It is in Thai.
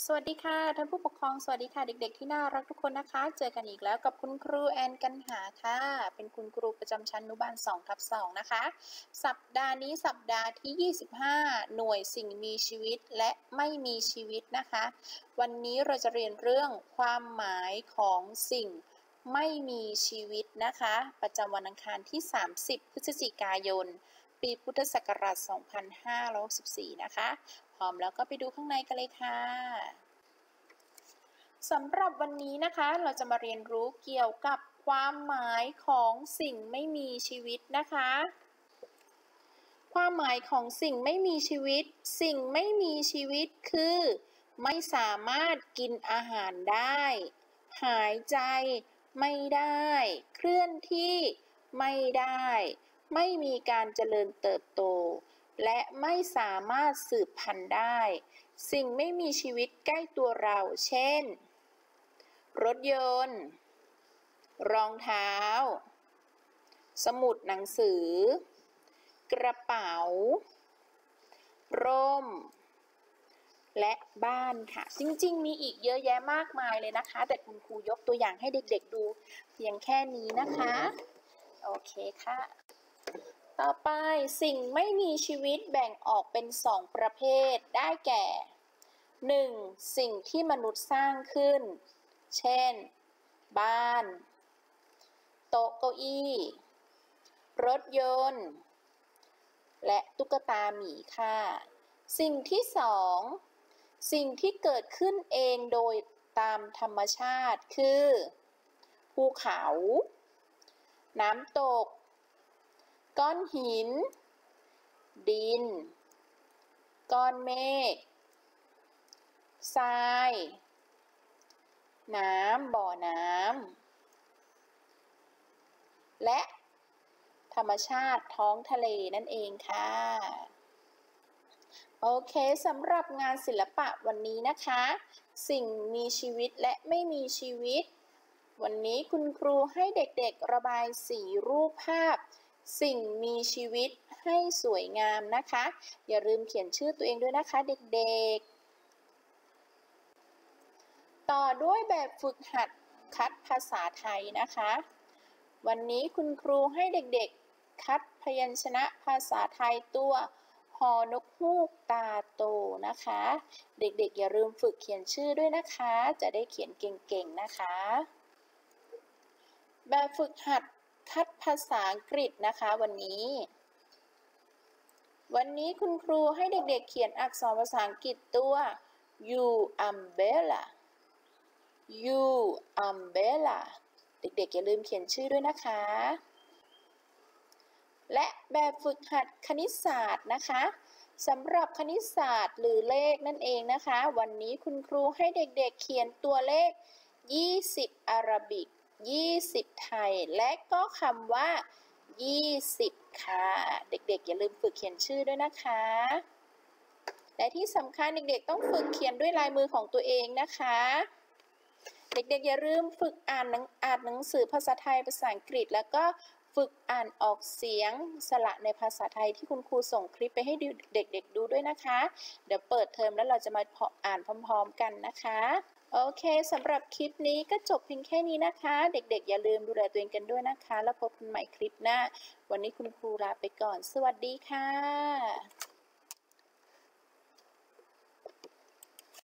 สวัสดีค่ะท่านผู้ปกครองสวัสดีค่ะเด็กๆที่น่ารักทุกคนนะคะเจอกันอีกแล้วกับคุณครูแอนกันหาค่ะเป็นคุณครูประจำชั้นอนุบาล 2/2 นะคะสัปดาห์นี้สัปดาห์ที่ 25 หน่วยสิ่งมีชีวิตและไม่มีชีวิตนะคะวันนี้เราจะเรียนเรื่องความหมายของสิ่งไม่มีชีวิตนะคะประจำวันอังคารที่ 30 พฤศจิกายนปีพุทธศักราช 2564 นะคะพร้อมแล้วก็ไปดูข้างในกันเลยค่ะสำหรับวันนี้นะคะเราจะมาเรียนรู้เกี่ยวกับความหมายของสิ่งไม่มีชีวิตนะคะความหมายของสิ่งไม่มีชีวิตสิ่งไม่มีชีวิตคือไม่สามารถกินอาหารได้หายใจไม่ได้เคลื่อนที่ไม่ได้ไม่มีการเจริญเติบโตและไม่สามารถสืบพันธุ์ได้สิ่งไม่มีชีวิตใกล้ตัวเราเช่นรถยนต์รองเท้าสมุดหนังสือกระเป๋าร่มและบ้านค่ะจริงๆมีอีกเยอะแยะมากมายเลยนะคะแต่คุณครูยกตัวอย่างให้เด็กๆดูเพียงแค่นี้นะคะโอเคค่ะต่อไปสิ่งไม่มีชีวิตแบ่งออกเป็น2ประเภทได้แก่ 1. สิ่งที่มนุษย์สร้างขึ้นเช่นบ้านโต๊ะเก้าอี้รถยนต์และตุ๊กตาหมีค่ะสิ่งที่2สิ่งที่เกิดขึ้นเองโดยตามธรรมชาติคือภูเขาน้ำตกก้อนหินดินก้อนเมฆทรายน้ำบ่อน้ำและธรรมชาติท้องทะเลนั่นเองค่ะโอเคสำหรับงานศิลปะวันนี้นะคะสิ่งมีชีวิตและไม่มีชีวิตวันนี้คุณครูให้เด็กๆระบายสีรูปภาพสิ่งมีชีวิตให้สวยงามนะคะอย่าลืมเขียนชื่อตัวเองด้วยนะคะเด็กๆต่อด้วยแบบฝึกหัดคัดภาษาไทยนะคะวันนี้คุณครูให้เด็กๆคัดพยัญชนะภาษาไทยตัวฮอนกฮูกตาโตนะคะเด็กๆอย่าลืมฝึกเขียนชื่อด้วยนะคะจะได้เขียนเก่งๆนะคะแบบฝึกหัดคัดภาษาอังกฤษนะคะวันนี้คุณครูให้เด็กๆเขียนอักษรภาษาอังกฤษตัว U umbrella U umbrella เด็กๆอย่าลืมเขียนชื่อด้วยนะคะและแบบฝึกหัดคณิตศาสตร์นะคะสำหรับคณิตศาสตร์หรือเลขนั่นเองนะคะวันนี้คุณครูให้เด็กๆเขียนตัวเลข20อาราบิก20ไทยและก็คำว่า20ค่ะเด็กๆอย่าลืมฝึกเขียนชื่อด้วยนะคะและที่สำคัญเด็กๆต้องฝึกเขียนด้วยลายมือของตัวเองนะคะเด็กๆอย่าลืมฝึกอ่านหนังสือภาษาไทยภาษาอังกฤษแล้วก็ฝึกอ่านออกเสียงสระในภาษาไทยที่คุณครูส่งคลิปไปให้เด็กๆดูด้วยนะคะเดี๋ยวเปิดเทอมแล้วเราจะมาอ่านพร้อมๆกันนะคะโอเคสำหรับคลิปนี้ก็จบเพียงแค่นี้นะคะเด็กๆอย่าลืมดูแลตัวเองกันด้วยนะคะแล้วพบกันใหม่คลิปหน้าวันนี้คุณครูลาไปก่อนสวัสดีค่ะ